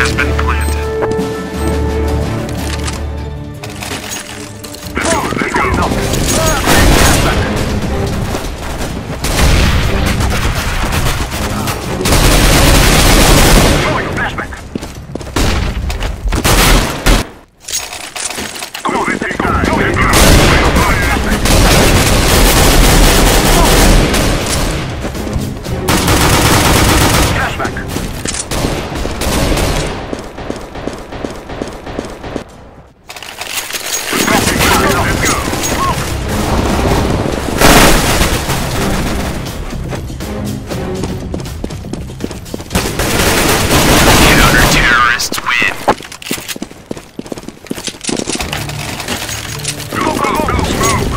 has been planted. Let's go. Throwing flashback. Come on, let's go. Flashback. Counter-terrorists win. Go, go, go, smoke.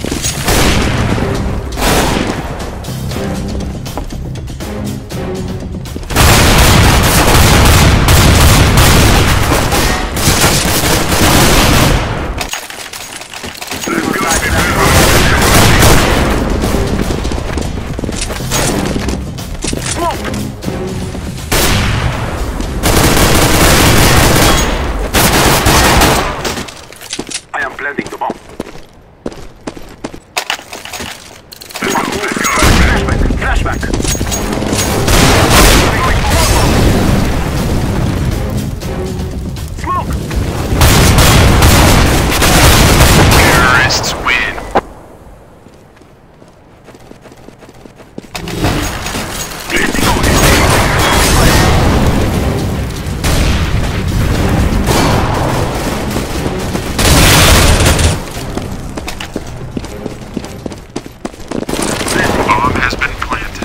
I am planting the bomb. Flashback. Smoke. Terrorists win. Bomb has been planted.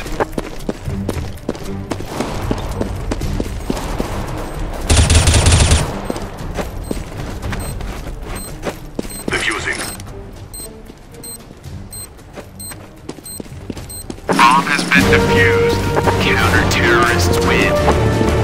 Defusing. Bomb has been defused. Counter-terrorists win.